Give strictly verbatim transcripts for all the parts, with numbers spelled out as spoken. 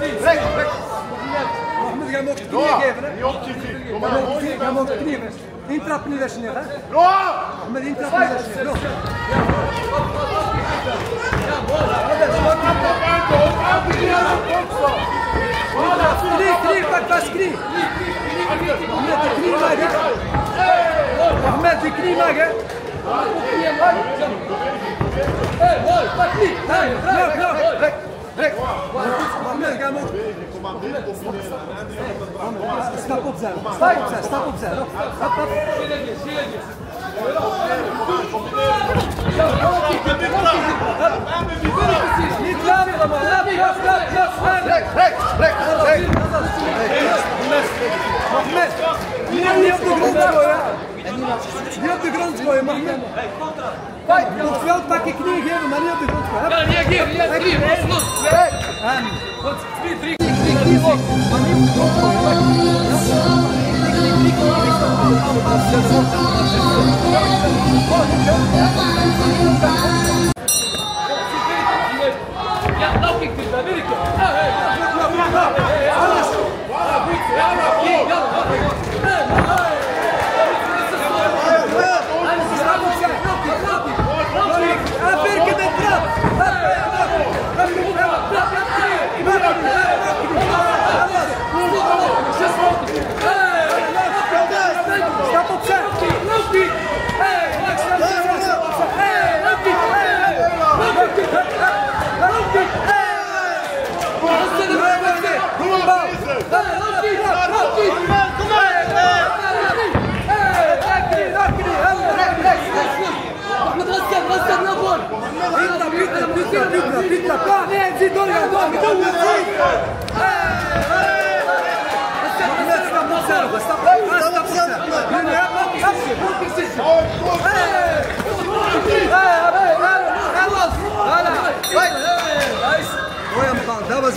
Mohamed, jij mag de knieën geven, hè? Jij mag de knieën geven. Intrap niet als je net, hè? Mohamed, intrap niet als je net. Knie, knie, pak vast knie. Mohamed, de knie mag, hè? Mohamed, de knie mag, hè? Hé, mooi, pak knie. Hé, druk, druk. Druk. Mohamed, ga maar. Stap op zijn, stap op zijn, stap op zijn. Stap, stap. Niet laten allemaal, laat niet, laat, laat, laat. Druk, druk, druk, druk. Mohamed, niet op de grond gooien. Niet op de grond gooien, Mohamed. Je moet wel pakken knieën geven, maar niet op de grond gooien. Ja, reageer, reageer, los, los. En, goed, drie, drie. knie op, maar niet op de grond gooien. Ja, nou kijk dit, dat weet ik toch. Ja, hé, ja, alles. Ja, goed, ja, ja, Aperke de trap! Stap op zijn! Loop niet! Dat was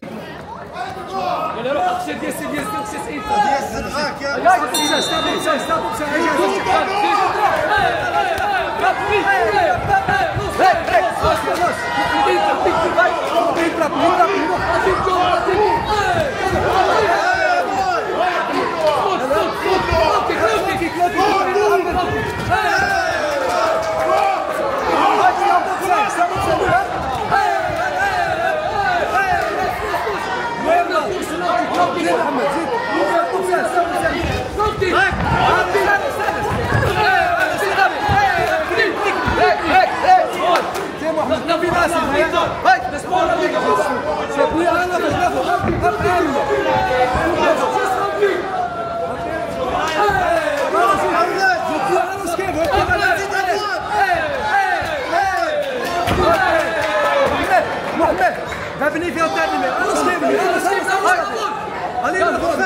c'est bien, c'est bien, c'est c'est stap op zijn, stap op zijn. Mohamed, we hebben niet veel tijd meer. Alles geven we. Alles geven we. Alleen maar voor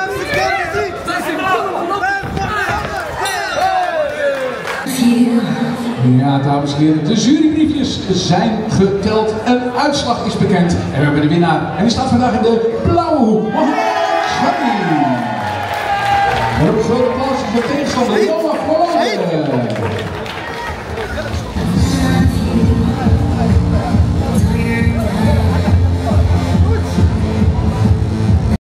Ja, dames en heren, de jurybriefjes zijn geteld. Een uitslag is bekend. En we hebben de winnaar. En die staat vandaag in de blauwe hoek. Mohamed Shami. Een groot applaus voor de tegenstander. Noah Verloren.